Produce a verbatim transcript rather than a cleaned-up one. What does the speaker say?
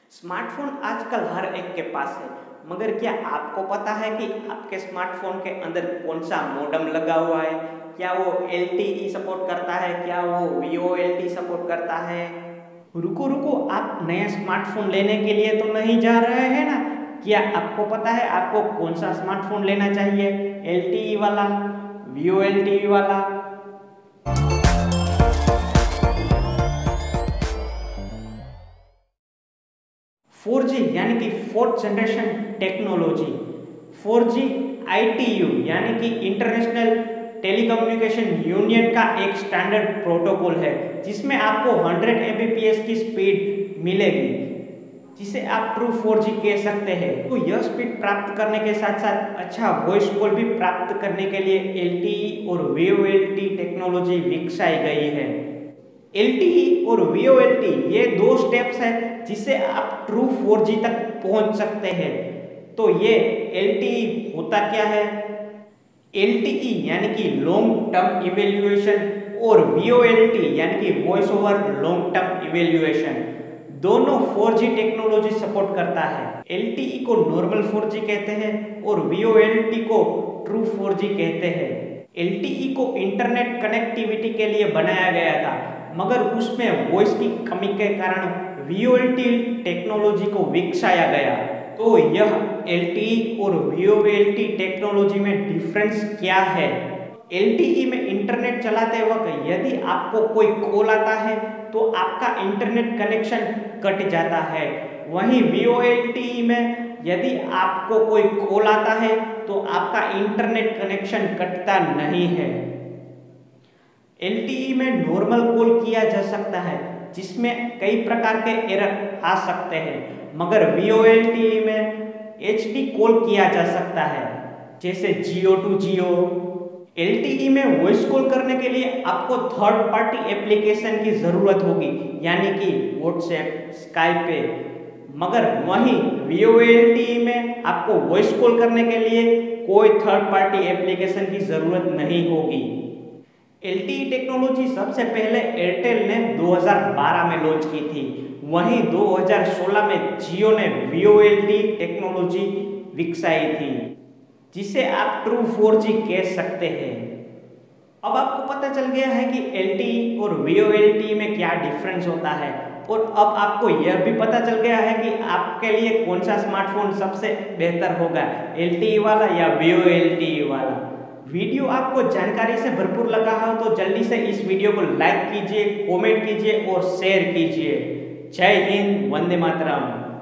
Smartphone आजकल हर एक के पास है, मगर क्या आपको पता है कि आपके स्मार्टफोन के अंदर कौन सा मॉडेम लगा हुआ है? क्या वो एल टी ई सपोर्ट करता है? क्या वो V O L T support करता है? रुको रुको, आप नया स्मार्टफोन लेने के लिए तो नहीं जा रहे हैं ना? क्या आपको पता है आपको कौन सा स्मार्टफोन लेना चाहिए? एल टी ई वाला, वी ओ एल टी वाला? फोर जी यानी कि fourth generation technology, four G I T U यानी कि इंटरनेशनल टेलीकम्युनिकेशन यूनियन का एक स्टैंडर्ड प्रोटोकॉल है, जिसमें आपको hundred M B P S की स्पीड मिलेगी, जिसे आप ट्रू फोर जी कह सकते हैं। तो यह स्पीड प्राप्त करने के साथ साथ अच्छा वॉइस कॉल भी प्राप्त करने के लिए एल टी ई और V O L T technology विकसाई गई है। एल टी ई और वी ओ एल टी ये दो स्टेप्स हैं जिससे आप ट्रू फोर जी तक पहुंच सकते हैं। तो ये एल टी ई होता क्या है? एल टी ई यानी कि लॉन्ग टर्म इवेल्युएशन और वी ओ एल टी यानी कि voice over long term evaluation, दोनों फोर जी टेक्नोलॉजी सपोर्ट करता है। एल टी ई को नॉर्मल फोर जी कहते हैं और वी ओ एल टी को ट्रू फोर जी कहते हैं। एल टी ई को इंटरनेट कनेक्टिविटी के लिए बनाया गया था, मगर उसमें वॉइस की कमी के कारण V O L T technology को विकसाया गया। तो यह एल टी ई और V O L T technology में डिफरेंस क्या है? एल टी ई में इंटरनेट चलाते वक्त यदि आपको कोई कॉल आता है तो आपका इंटरनेट कनेक्शन कट जाता है। वहीं वी ओ एल टी में यदि आपको कोई कॉल आता है तो आपका इंटरनेट कनेक्शन कटता नहीं है। एल टी ई में नॉर्मल कॉल किया जा सकता है, जिसमें कई प्रकार के एरर आ सकते हैं, मगर वी ओ एल टी में एच डी कॉल किया जा सकता है, जैसे Jio to Jio. L T E में वॉइस कॉल करने के लिए आपको थर्ड पार्टी एप्लीकेशन की जरूरत होगी, यानी कि व्हाट्सएप, स्काइप, मगर वहीं वी ओ एल टी में आपको वॉइस कॉल करने के लिए कोई थर्ड पार्टी एप्लीकेशन की जरूरत नहीं होगी। एल टी ई टेक्नोलॉजी सबसे पहले एयरटेल ने दो हज़ार बारह में लॉन्च की थी, वहीं दो हज़ार सोलह में जियो ने V O L T technology विकसाई थी, जिसे आप ट्रू फोर जी कह सकते हैं। अब आपको पता चल गया है कि एल टी ई और वी ओ एल टी में क्या डिफरेंस होता है, और अब आपको यह भी पता चल गया है कि आपके लिए कौन सा स्मार्टफोन सबसे बेहतर होगा, एल टी ई वाला या वी ओ एल टी वाला। वीडियो आपको जानकारी से भरपूर लगा हो तो जल्दी से इस वीडियो को लाइक कीजिए, कमेंट कीजिए और शेयर कीजिए। जय हिंद, वंदे मातरम।